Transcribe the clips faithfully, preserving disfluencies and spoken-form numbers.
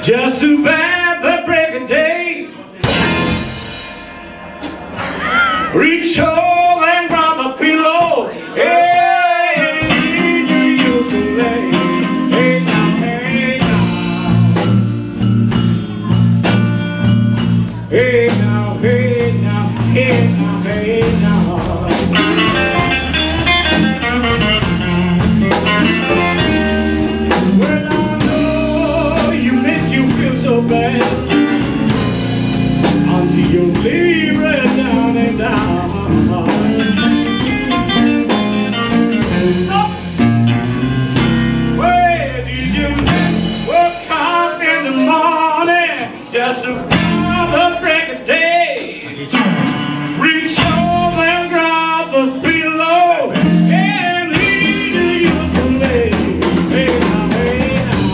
Just too bad the break of day. Reach over and grab a pillow. Hey, you used to lay. Hey now, hey now. Hey now, hey now, hey now, hey now. Well, I know you make you feel so bad until you leave right down and down. Where did you work out in the morning just to the break of day? Reach over and grab the pillow and leave you used to lay. Hey now, hey now.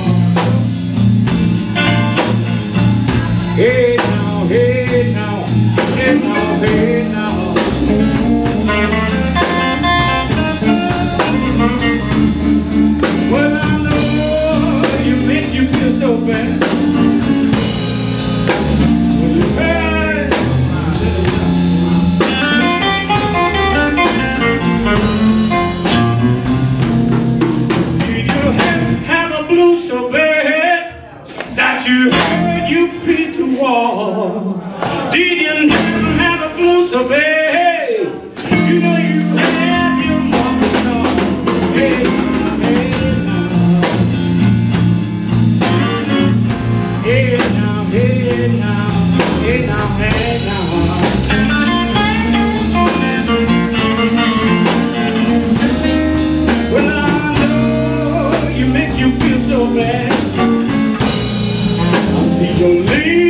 Hey now, hey now, hey now, hey now. Well, I know you make you feel so bad. So bad that you had your feet to walk. Did you never have a blue so bad? You know you had your mom to talk. Hey, hey now. Hey now, hey now, hey now, hey now. Well, I know you make you feel so bad until you leave.